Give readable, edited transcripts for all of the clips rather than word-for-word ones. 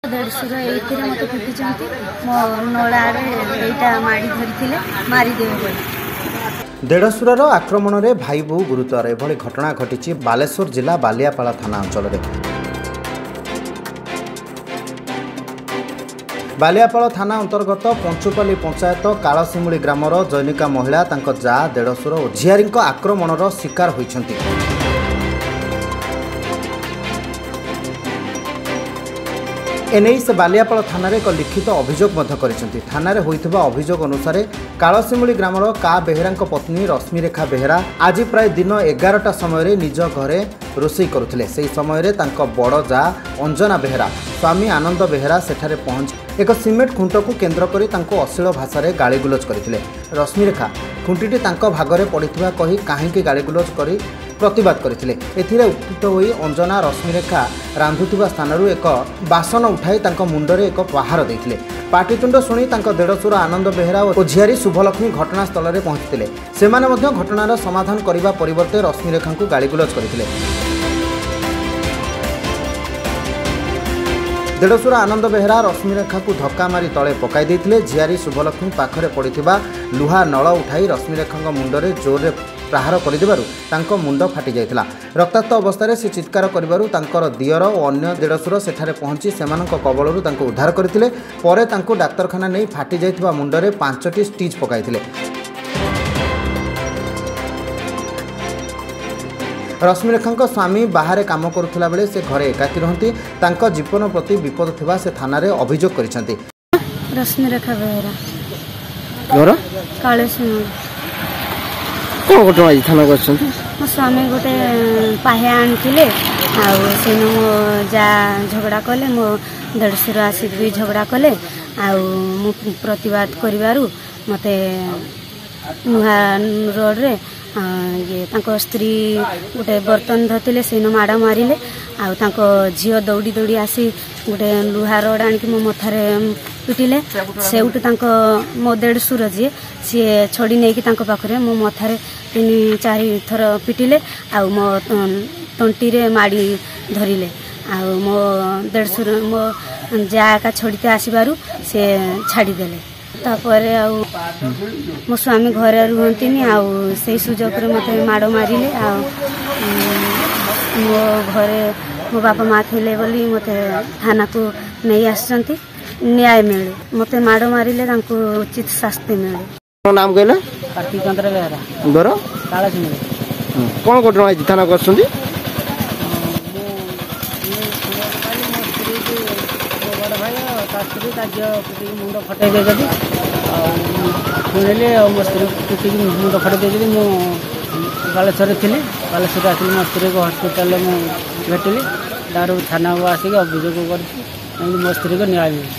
देढ़शुर ये मत पिटी मो नड़े यहाँ माड़ी धरी मारिदेवे। देढ़शुर आक्रमण में भाई बो गुरुतर एभली घटना घटी बालेश्वर जिला बालियापाला थाना अंचल में। बालियापाल थाना अंतर्गत पंचुपल्ली पंचायत कालसिमुली ग्रामर जैनिका महिला तांको जा देढ़शुर और झियारी आक्रमणर शिकार होइछंती। एने से बालियापाल थाना एक लिखित अभियोग करिसेंती। थाना रे होइथिबा अभियोग अनुसार कालसिमुली ग्रामर का बेहेरा पत्नी रश्मिरेखा बेहेरा आज प्राय दिन 11टा समय निज घरे रोषेई करुथिले। सेही समय तांको बड़ जा अंजना बेहेरा स्वामी आनंद बेहेरा सेठारे पहुंच एक सिमेंट खुंट को केन्द्र करी तांको अश्लील भाषा रे गालीगुलोज करथिले। रश्मिरेखा खुंटीटी तांको भागरे पड़िथिबा कही काहेकि गालीगुलोज करी प्रतिवाद करथिले। एथिरे उत्थित होई अंजना रश्मिरेखा रांधुथिबा स्थानरू एक बासन उठाई तांको मुंडरे एक पहाड़ दैथिले। पाटितुंड शुणी तांको देढ़शुर आनंद बेहेरा और झियारी शुभलक्ष्मी घटनास्थल में पहुंचीथिले। सेमाने मध्य घटनार समाधान करने परिवर्ते रश्मिरेखा को गालीगुलोज करथिले। देढ़शुर आनंद बेहेरा रश्मिरेखा को धक्का मारी तले पकाई देथिले। झियारी शुभलक्ष्मी पाखरे पड़िथिबा लुहा नळ उठाई रश्मिरेखा मुंडरे जोरे प्रहार करदेबारु तांको मुंड फाटी जाइथिला। रक्ताक्त अवस्था से चित्कार करिबारु तांकर दियर और अन्य देढ़शुर सेठारे पहुंची सेमानक कबलरू तांको उद्धार करथिले। परे तांको डाक्तरखाना नहीं फाटी जाइथिबा मुंडरे 5टी स्टिच पकाइथिले। रश्मिरेखा स्वामी बाहर काम करुला बेले से घरे एकाकी रहती। तांको जीवन प्रति विपद थिबा से थाना रे अभियोग करिसेंती। रश्मिरेखा बेहेरा घर कालेसिमुली कौन घटना थाना कर मो स्वामी गोटे पाहे आनिथिले सेन मो जा झगड़ा कले मो देढ़शुर आसिक भी झगड़ा कले मु प्रतिवाद करिबारु मते नुहा रोड रे ये तांको स्त्री गोटे बर्तन धरते सेन माड़ मारे झील दौड़ी दौड़ी आसी गोटे लुहा रड आनिक मो मथारे पिटिले। सेउटू तांको मो देढ़शुर जी सी छड़ी नहीं पाखे मो मथारे 3-4 थर पिटिले मो तंटी रे माड़ी धरिले। मो देढ़शुर मो जा छड़ीते आसबारू से छाड़ीदेले। तापर मो स्वामी घरे रुहती से सुजोग मत माड़ मारे मो घरे मो बापा माँ थे बोली मत थाना को नहीं आसती न्याय मिले। मत माड़ मारे उचित शास्ति मिले। नाम कहले कार्तिक चंद्र बेहेरा घर कालसिमुली। कौन घटना थाना कर मुंड फटे दे शुणिले मो स्त्री पिटिक मुंड फटे दे मु बालेश्वर थी। बालेश्वर आसिक मो स्त्री को हस्पिटाल में भेटिली। तार थाना को आसिक अभियोग कर मो स्त्री को न्याय मिले।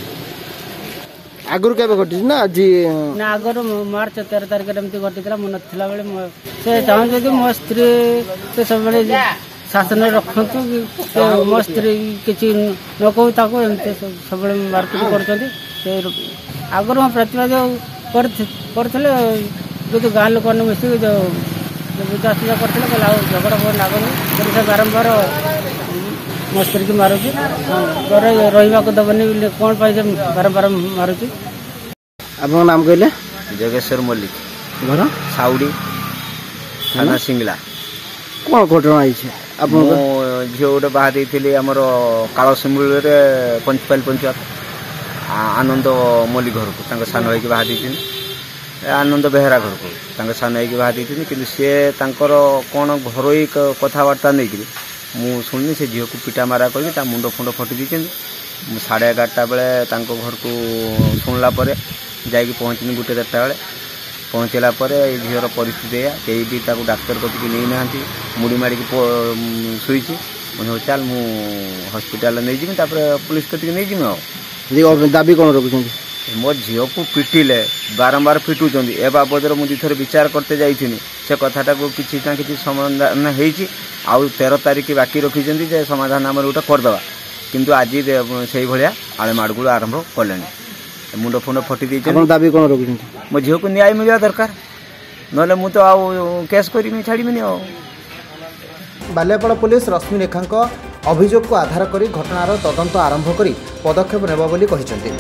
आगुरी केबे घटी ना आज ना आगर मार्च 13 तारिख एमती घटी मन ना बेले से चाहते कि मो स्त्री से सब शासन रखु कि मो स्त्री किसी न कहू ताको एमती सब मारपिट कर आगर मैं प्रतिवाद करते जो गाँ लोक मिसिक जो बुझा सुझा करते झगड़ा लगनी बारंबार मो स्त्री की मारुची रहा दबनी कौन पाई बारंबार मारुची। आप नाम कहले जोगेश्वर मल्लिक घर साउडी थाना सिंगला। कौन घटना झील गोटे बाहा देती आमर कालसिमुली पंचपाल पंचायत आनंद मल्लिक घर को सान भाई बाहा देती आनंद बेहेरा घर को सान भाई बाहा देती कि सी कौन घरोई कथबार्ता नहीं मु शुणी से झील को पिटा मारा कर मुंड फुंड फटी दी। 11:30 बेले घर को शुणला जाकि पहुँचनी 1-2 बेले पहुँचला झीर परिस्थिति कहीं भी डाक्तर कति नहीं ना मुड़ी मारिक शुई मुझे चल मु हस्पिटाल नहीं जी पुलिस कति नहीं जी दाबी कौन रखुं मो झील को पिटिले बारंबार पिटुं ए बाबद मुझे थोड़े विचार करते जाइनी से कथाटा को किसी ना कि समाधान हो 13 तारिख बाकी रखी समाधान आम गोटे करदे किंतु आज से भाया आले माड़गोल आरंभ कले मुंड फुंड फटी दी। दाबी कौन रखुं मो झील को न्याय मिलवा दरकार ना मुझे तो आउ केस करी छाड़ीनि। बालियापाल पुलिस रश्मिरेखा अभियोग को आधार करी घटनार तदंत आरंभ करी पदक्षेप नेबा बोली कहिसेंति।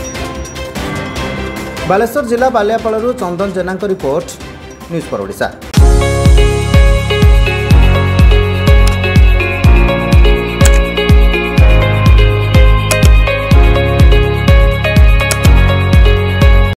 बालेश्वर जिला बालियापालरू Chandan Jena report, news for Odisha.